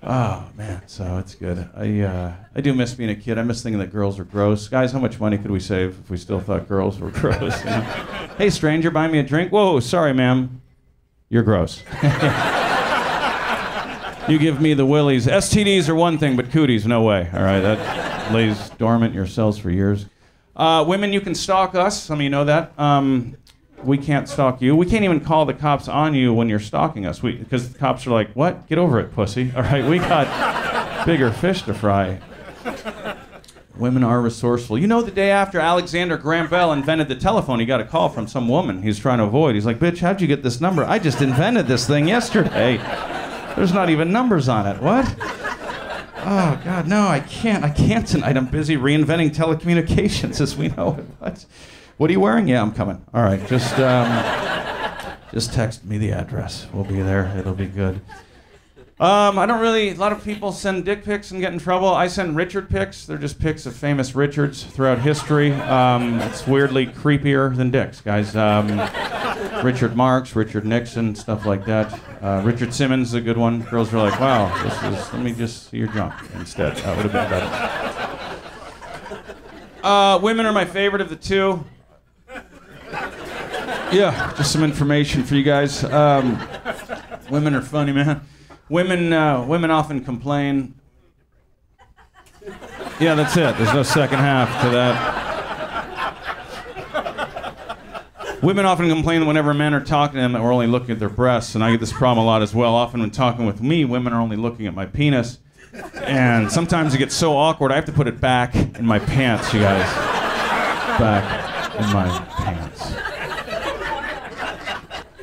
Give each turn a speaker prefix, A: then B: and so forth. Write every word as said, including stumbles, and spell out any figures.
A: Oh, man, so it's good. I uh, I do miss being a kid. I miss thinking that girls are gross. Guys, how much money could we save if we still thought girls were gross? You know? Hey, stranger, buy me a drink. Whoa, sorry, ma'am. You're gross. You give me the willies. S T Ds are one thing, but cooties, no way. All right, that lays dormant in your cells for years. Uh, women, you can stalk us. Some of you know that. Um, we can't stalk you. We can't even call the cops on you when you're stalking us. We, because the cops are like, what? Get over it, pussy. All right, we got bigger fish to fry. Women are resourceful. You know, the day after Alexander Graham Bell invented the telephone, he got a call from some woman he's trying to avoid. He's like, bitch, how'd you get this number? I just invented this thing yesterday. There's not even numbers on it. What? Oh, God, no, I can't. I can't tonight. I'm busy reinventing telecommunications as we know it. What? What are you wearing? Yeah, I'm coming. All right, just um, just text me the address. We'll be there. It'll be good. Um, I don't really, a lot of people send dick pics and get in trouble. I send Richard pics. They're just pics of famous Richards throughout history. Um, it's weirdly creepier than dicks, guys. Um, Richard Marx, Richard Nixon, stuff like that. Uh, Richard Simmons is a good one. Girls are like, wow, this is, let me just see your junk instead. That would have been better. Uh, women are my favorite of the two. Yeah, just some information for you guys. Um, women are funny, man. Women, uh, women often complain. Yeah, that's it. There's no second half to that. Women often complain whenever men are talking to them that we're only looking at their breasts, and I get this problem a lot as well. Often when talking with me, women are only looking at my penis, and sometimes it gets so awkward I have to put it back in my pants, you guys. Back in my pants.